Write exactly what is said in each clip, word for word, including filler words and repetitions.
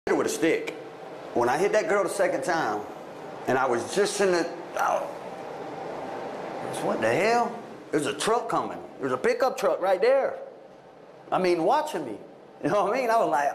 hit her with a stick. When I hit that girl the second time, and I was just in the, oh, what the hell? There's a truck coming. There's a pickup truck right there. I mean, watching me. You know what I mean? I was like,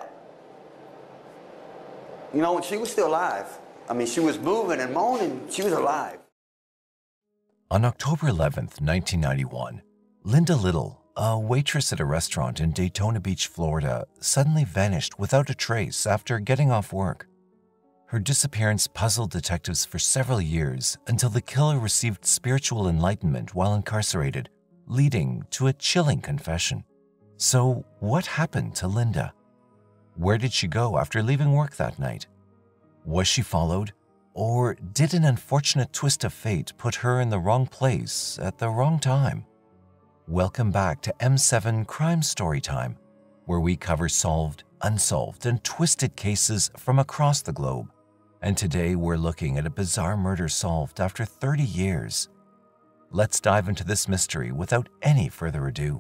you know, she was still alive. I mean, she was moving and moaning. She was alive. On October eleventh, nineteen ninety-one, Linda Little, a waitress at a restaurant in Daytona Beach, Florida, suddenly vanished without a trace after getting off work. Her disappearance puzzled detectives for several years until the killer received spiritual enlightenment while incarcerated, leading to a chilling confession. So, what happened to Linda? Where did she go after leaving work that night? Was she followed? Or did an unfortunate twist of fate put her in the wrong place at the wrong time? Welcome back to M seven Crime Storytime, where we cover solved, unsolved, and twisted cases from across the globe. And today we're looking at a bizarre murder solved after thirty years. Let's dive into this mystery without any further ado.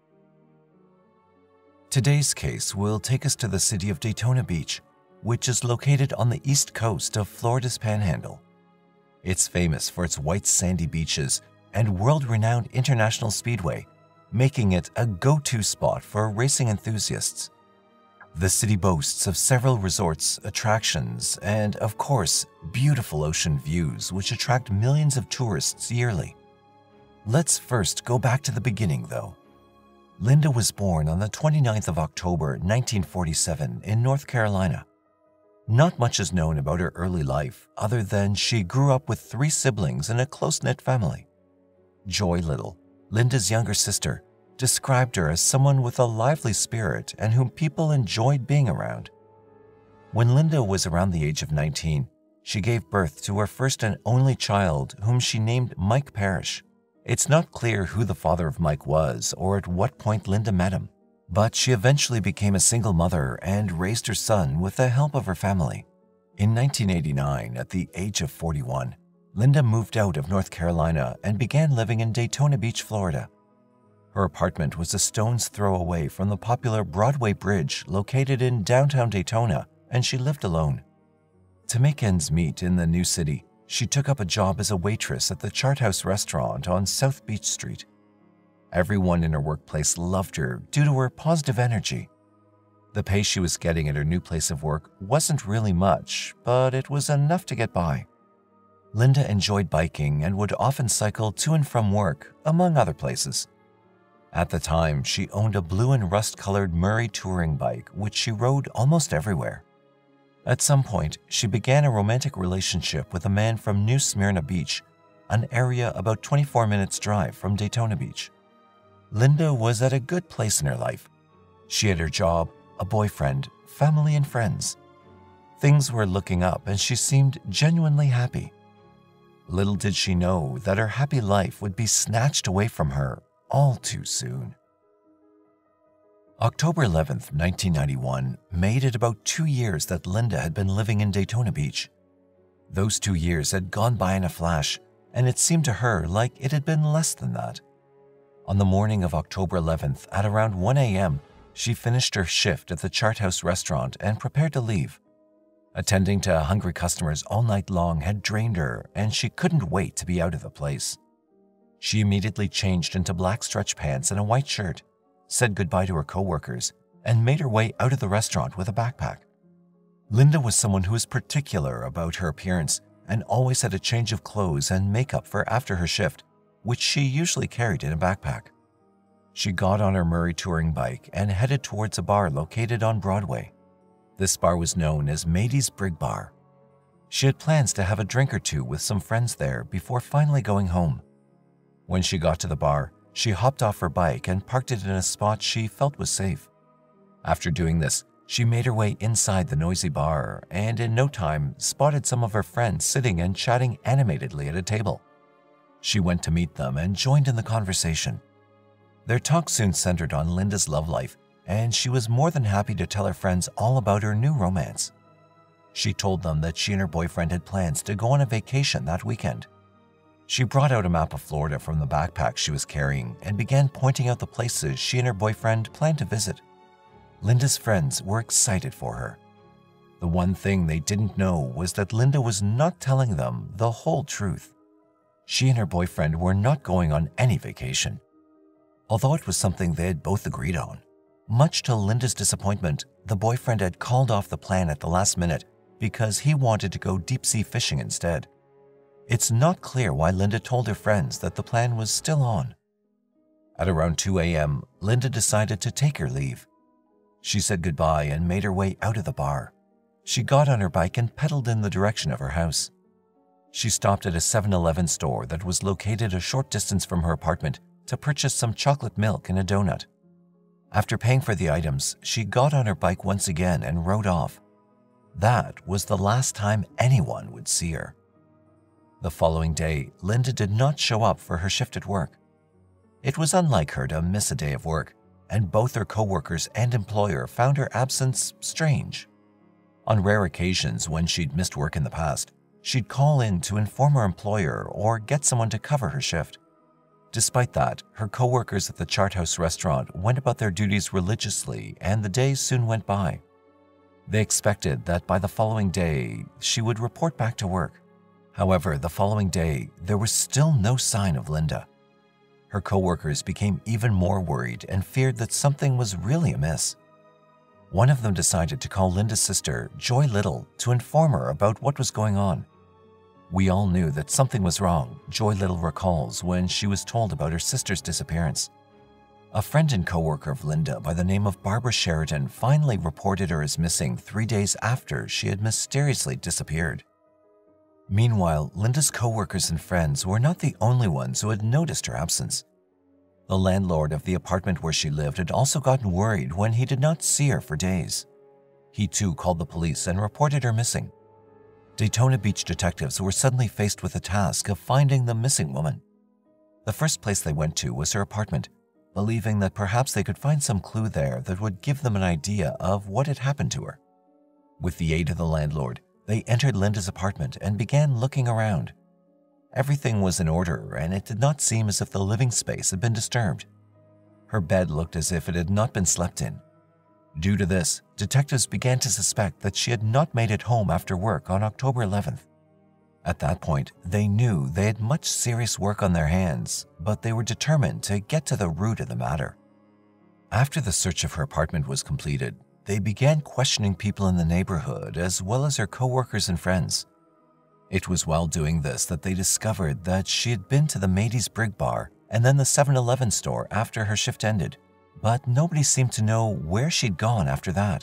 Today's case will take us to the city of Daytona Beach, which is located on the east coast of Florida's Panhandle. It's famous for its white sandy beaches and world-renowned international speedway, making it a go-to spot for racing enthusiasts. The city boasts of several resorts, attractions, and, of course, beautiful ocean views which attract millions of tourists yearly. Let's first go back to the beginning, though. Linda was born on the twenty-ninth of October, nineteen forty-seven, in North Carolina. Not much is known about her early life other than she grew up with three siblings in a close-knit family. Joy Little, Linda's younger sister, described her as someone with a lively spirit and whom people enjoyed being around. When Linda was around the age of nineteen, she gave birth to her first and only child, whom she named Mike Parrish. It's not clear who the father of Mike was or at what point Linda met him, but she eventually became a single mother and raised her son with the help of her family. In nineteen eighty-nine, at the age of forty-one, Linda moved out of North Carolina and began living in Daytona Beach, Florida. Her apartment was a stone's throw away from the popular Broadway Bridge located in downtown Daytona, and she lived alone. To make ends meet in the new city, she took up a job as a waitress at the Chart House restaurant on South Beach Street. Everyone in her workplace loved her due to her positive energy. The pay she was getting at her new place of work wasn't really much, but it was enough to get by. Linda enjoyed biking and would often cycle to and from work, among other places. At the time, she owned a blue and rust-colored Murray touring bike, which she rode almost everywhere. At some point, she began a romantic relationship with a man from New Smyrna Beach, an area about twenty-four minutes drive from Daytona Beach. Linda was at a good place in her life. She had her job, a boyfriend, family, and friends. Things were looking up and she seemed genuinely happy. Little did she know that her happy life would be snatched away from her all too soon. October eleventh, nineteen ninety-one, made it about two years that Linda had been living in Daytona Beach. Those two years had gone by in a flash, and it seemed to her like it had been less than that. On the morning of October eleventh, at around one a m, she finished her shift at the Chart House restaurant and prepared to leave. Attending to hungry customers all night long had drained her, and she couldn't wait to be out of the place. She immediately changed into black stretch pants and a white shirt, said goodbye to her coworkers, and made her way out of the restaurant with a backpack. Linda was someone who was particular about her appearance and always had a change of clothes and makeup for after her shift, which she usually carried in a backpack. She got on her Murray touring bike and headed towards a bar located on Broadway. This bar was known as Mady's Brig Bar. She had plans to have a drink or two with some friends there before finally going home. When she got to the bar, she hopped off her bike and parked it in a spot she felt was safe. After doing this, she made her way inside the noisy bar and in no time spotted some of her friends sitting and chatting animatedly at a table. She went to meet them and joined in the conversation. Their talk soon centered on Linda's love life, and she was more than happy to tell her friends all about her new romance. She told them that she and her boyfriend had plans to go on a vacation that weekend. She brought out a map of Florida from the backpack she was carrying and began pointing out the places she and her boyfriend planned to visit. Linda's friends were excited for her. The one thing they didn't know was that Linda was not telling them the whole truth. She and her boyfriend were not going on any vacation, although it was something they had both agreed on. Much to Linda's disappointment, the boyfriend had called off the plan at the last minute because he wanted to go deep-sea fishing instead. It's not clear why Linda told her friends that the plan was still on. At around two A M, Linda decided to take her leave. She said goodbye and made her way out of the bar. She got on her bike and pedaled in the direction of her house. She stopped at a seven eleven store that was located a short distance from her apartment to purchase some chocolate milk and a donut. After paying for the items, she got on her bike once again and rode off. That was the last time anyone would see her. The following day, Linda did not show up for her shift at work. It was unlike her to miss a day of work, and both her coworkers and employer found her absence strange. On rare occasions when she'd missed work in the past, she'd call in to inform her employer or get someone to cover her shift. Despite that, her coworkers at the Charthouse restaurant went about their duties religiously, and the days soon went by. They expected that by the following day, she would report back to work. However, the following day, there was still no sign of Linda. Her coworkers became even more worried and feared that something was really amiss. One of them decided to call Linda's sister, Joy Little, to inform her about what was going on. "We all knew that something was wrong," Joy Little recalls when she was told about her sister's disappearance. A friend and coworker of Linda by the name of Barbara Sheridan finally reported her as missing three days after she had mysteriously disappeared. Meanwhile, Linda's coworkers and friends were not the only ones who had noticed her absence. The landlord of the apartment where she lived had also gotten worried when he did not see her for days. He too called the police and reported her missing. Daytona Beach detectives were suddenly faced with the task of finding the missing woman. The first place they went to was her apartment, believing that perhaps they could find some clue there that would give them an idea of what had happened to her. With the aid of the landlord, they entered Linda's apartment and began looking around. Everything was in order, and it did not seem as if the living space had been disturbed. Her bed looked as if it had not been slept in. Due to this, detectives began to suspect that she had not made it home after work on October eleventh. At that point, they knew they had much serious work on their hands, but they were determined to get to the root of the matter. After the search of her apartment was completed, they began questioning people in the neighborhood as well as her coworkers and friends. It was while doing this that they discovered that she had been to the Matey's Brig Bar and then the seven eleven store after her shift ended, but nobody seemed to know where she'd gone after that.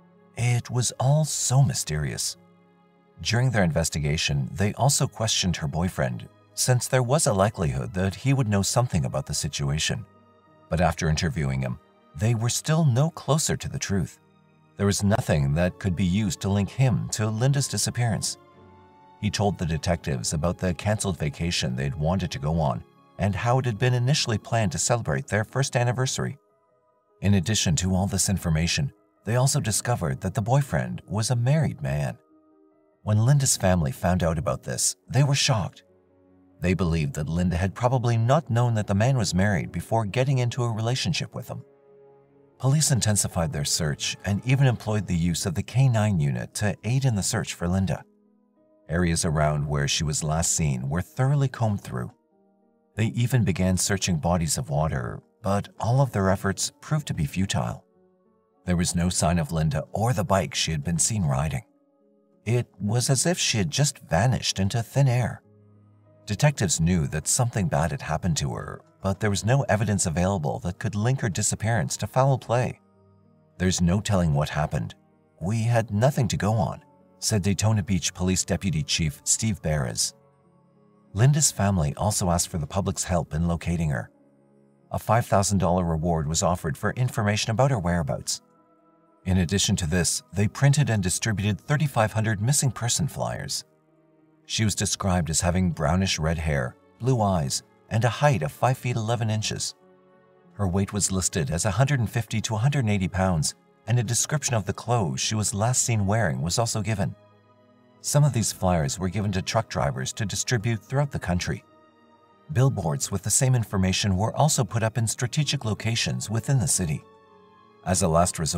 It was all so mysterious. During their investigation, they also questioned her boyfriend, since there was a likelihood that he would know something about the situation. But after interviewing him, they were still no closer to the truth. There was nothing that could be used to link him to Linda's disappearance. He told the detectives about the canceled vacation they'd wanted to go on and how it had been initially planned to celebrate their first anniversary. In addition to all this information, they also discovered that the boyfriend was a married man. When Linda's family found out about this, they were shocked. They believed that Linda had probably not known that the man was married before getting into a relationship with him. Police intensified their search and even employed the use of the K nine unit to aid in the search for Linda. Areas around where she was last seen were thoroughly combed through. They even began searching bodies of water, but all of their efforts proved to be futile. There was no sign of Linda or the bike she had been seen riding. It was as if she had just vanished into thin air. Detectives knew that something bad had happened to her, but there was no evidence available that could link her disappearance to foul play. "There's no telling what happened. We had nothing to go on," said Daytona Beach Police Deputy Chief Steve Beres. Linda's family also asked for the public's help in locating her. A five thousand dollars reward was offered for information about her whereabouts. In addition to this, they printed and distributed thirty-five hundred missing person flyers. She was described as having brownish red hair, blue eyes, and a height of five feet eleven inches. Her weight was listed as one hundred fifty to one hundred eighty pounds, and a description of the clothes she was last seen wearing was also given. Some of these flyers were given to truck drivers to distribute throughout the country. Billboards with the same information were also put up in strategic locations within the city. As a last resort,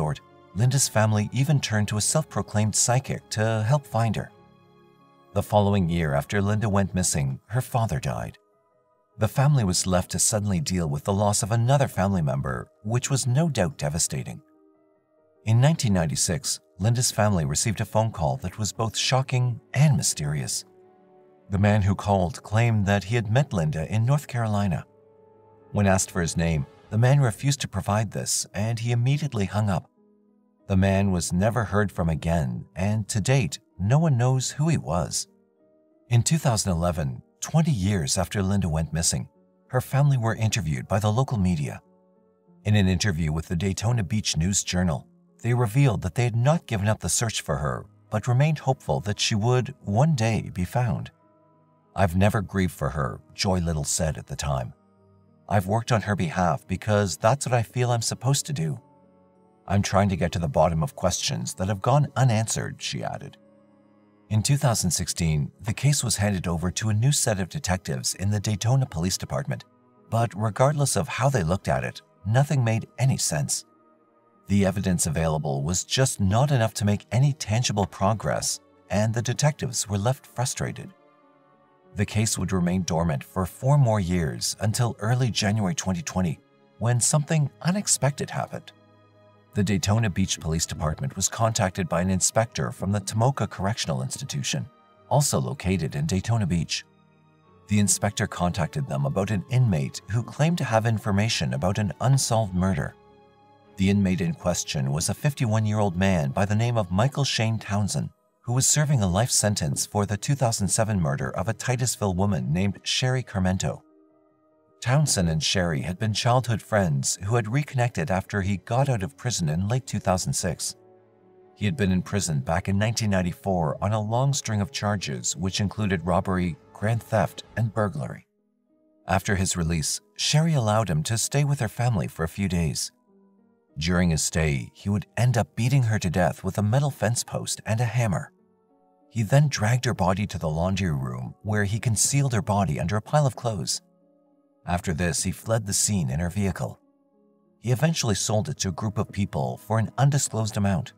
Linda's family even turned to a self-proclaimed psychic to help find her. The following year after Linda went missing, her father died. The family was left to suddenly deal with the loss of another family member, which was no doubt devastating. In nineteen ninety-six, Linda's family received a phone call that was both shocking and mysterious. The man who called claimed that he had met Linda in North Carolina. When asked for his name, the man refused to provide this, and he immediately hung up. The man was never heard from again, and to date, no one knows who he was. In two thousand eleven, twenty years after Linda went missing, her family were interviewed by the local media. In an interview with the Daytona Beach News Journal, they revealed that they had not given up the search for her, but remained hopeful that she would, one day, be found. "I've never grieved for her," Joy Little said at the time. "I've worked on her behalf because that's what I feel I'm supposed to do. I'm trying to get to the bottom of questions that have gone unanswered," she added. In two thousand sixteen, the case was handed over to a new set of detectives in the Daytona Police Department, but regardless of how they looked at it, nothing made any sense. The evidence available was just not enough to make any tangible progress, and the detectives were left frustrated. The case would remain dormant for four more years until early January twenty twenty, when something unexpected happened. The Daytona Beach Police Department was contacted by an inspector from the Tomoka Correctional Institution, also located in Daytona Beach. The inspector contacted them about an inmate who claimed to have information about an unsolved murder. The inmate in question was a fifty-one-year-old man by the name of Michael Shane Townsend, who was serving a life sentence for the two thousand seven murder of a Titusville woman named Sherry Carmento. Townsend and Sherry had been childhood friends who had reconnected after he got out of prison in late two thousand six. He had been in prison back in nineteen ninety-four on a long string of charges which included robbery, grand theft, and burglary. After his release, Sherry allowed him to stay with her family for a few days. During his stay, he would end up beating her to death with a metal fence post and a hammer. He then dragged her body to the laundry room where he concealed her body under a pile of clothes. After this, he fled the scene in her vehicle. He eventually sold it to a group of people for an undisclosed amount.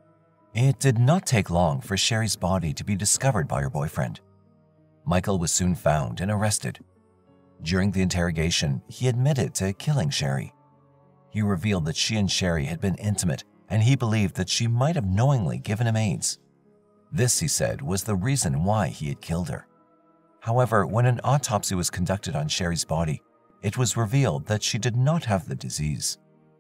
It did not take long for Sherry's body to be discovered by her boyfriend. Michael was soon found and arrested. During the interrogation, he admitted to killing Sherry. He revealed that she and Sherry had been intimate, and he believed that she might have knowingly given him AIDS. This, he said, was the reason why he had killed her. However, when an autopsy was conducted on Sherry's body, it was revealed that she did not have the disease.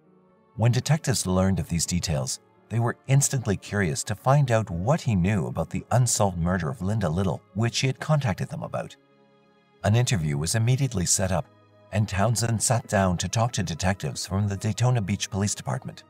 When detectives learned of these details, they were instantly curious to find out what he knew about the unsolved murder of Linda Little, which he had contacted them about. An interview was immediately set up, and Townsend sat down to talk to detectives from the Daytona Beach Police Department.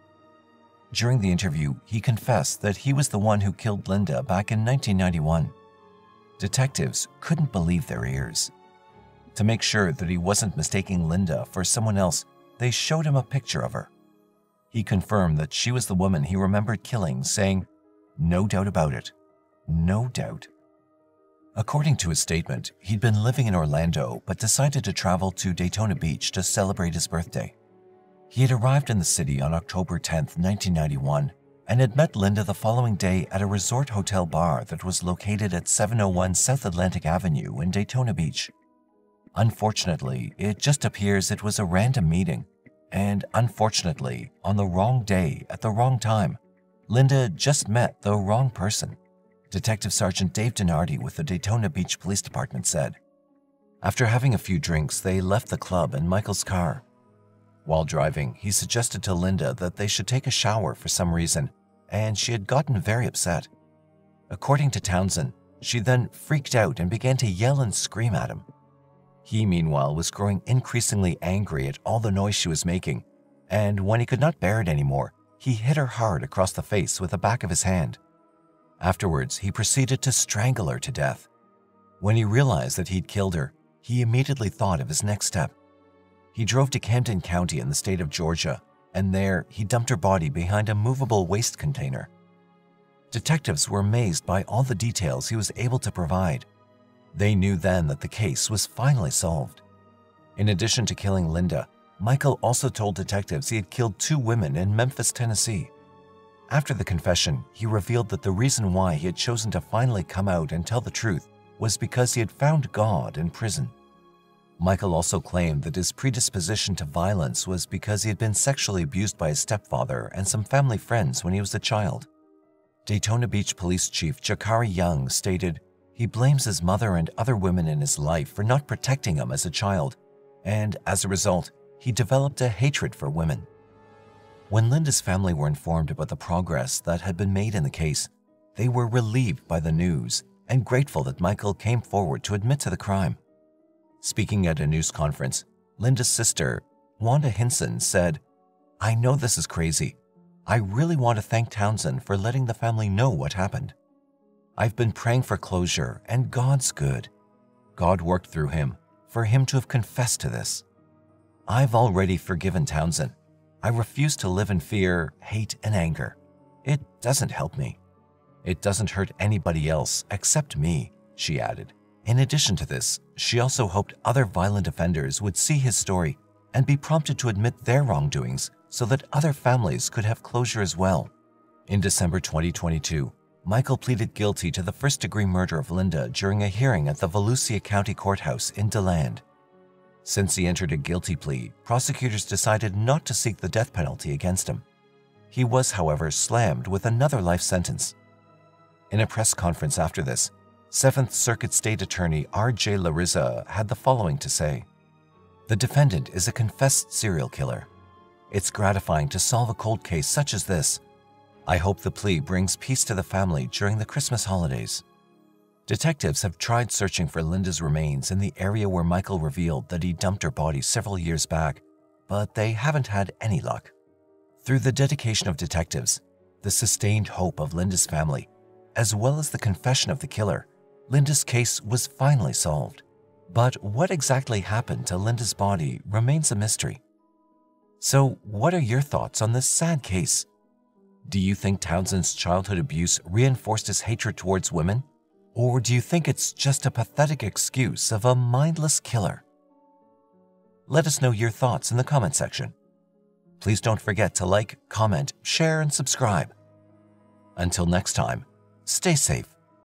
During the interview, he confessed that he was the one who killed Linda back in nineteen ninety-one. Detectives couldn't believe their ears. To make sure that he wasn't mistaking Linda for someone else, they showed him a picture of her. He confirmed that she was the woman he remembered killing, saying, "No doubt about it. No doubt." According to his statement, he'd been living in Orlando but decided to travel to Daytona Beach to celebrate his birthday. He had arrived in the city on October tenth, nineteen ninety-one, and had met Linda the following day at a resort hotel bar that was located at seven oh one South Atlantic Avenue in Daytona Beach. Unfortunately, it just appears it was a random meeting, and unfortunately, on the wrong day at the wrong time, Linda just met the wrong person, Detective Sergeant Dave Donardi with the Daytona Beach Police Department said. After having a few drinks, they left the club in Michael's car. While driving, he suggested to Linda that they should take a shower for some reason, and she had gotten very upset. According to Townsend, she then freaked out and began to yell and scream at him. He, meanwhile, was growing increasingly angry at all the noise she was making, and when he could not bear it anymore, he hit her hard across the face with the back of his hand. Afterwards, he proceeded to strangle her to death. When he realized that he'd killed her, he immediately thought of his next step. He drove to Camden County in the state of Georgia, and there he dumped her body behind a movable waste container. Detectives were amazed by all the details he was able to provide. They knew then that the case was finally solved. In addition to killing Linda, Michael also told detectives he had killed two women in Memphis, Tennessee. After the confession, he revealed that the reason why he had chosen to finally come out and tell the truth was because he had found God in prison. Michael also claimed that his predisposition to violence was because he had been sexually abused by his stepfather and some family friends when he was a child. Daytona Beach Police Chief Jakari Young stated he blames his mother and other women in his life for not protecting him as a child, and as a result, he developed a hatred for women. When Linda's family were informed about the progress that had been made in the case, they were relieved by the news and grateful that Michael came forward to admit to the crime. Speaking at a news conference, Linda's sister, Wanda Hinson, said, "I know this is crazy. I really want to thank Townsend for letting the family know what happened. I've been praying for closure, and God's good. God worked through him for him to have confessed to this. I've already forgiven Townsend. I refuse to live in fear, hate, and anger. It doesn't help me. It doesn't hurt anybody else except me," she added. In addition to this, she also hoped other violent offenders would see his story and be prompted to admit their wrongdoings so that other families could have closure as well. In December twenty twenty-two, Michael pleaded guilty to the first-degree murder of Linda during a hearing at the Volusia County Courthouse in DeLand. Since he entered a guilty plea, prosecutors decided not to seek the death penalty against him. He was, however, slammed with another life sentence. In a press conference after this, Seventh Circuit State Attorney R J Larissa had the following to say: "The defendant is a confessed serial killer. It's gratifying to solve a cold case such as this. I hope the plea brings peace to the family during the Christmas holidays." Detectives have tried searching for Linda's remains in the area where Michael revealed that he dumped her body several years back, but they haven't had any luck. Through the dedication of detectives, the sustained hope of Linda's family, as well as the confession of the killer, Linda's case was finally solved. But what exactly happened to Linda's body remains a mystery. So, what are your thoughts on this sad case? Do you think Townsend's childhood abuse reinforced his hatred towards women? Or do you think it's just a pathetic excuse of a mindless killer? Let us know your thoughts in the comment section. Please don't forget to like, comment, share, and subscribe. Until next time, stay safe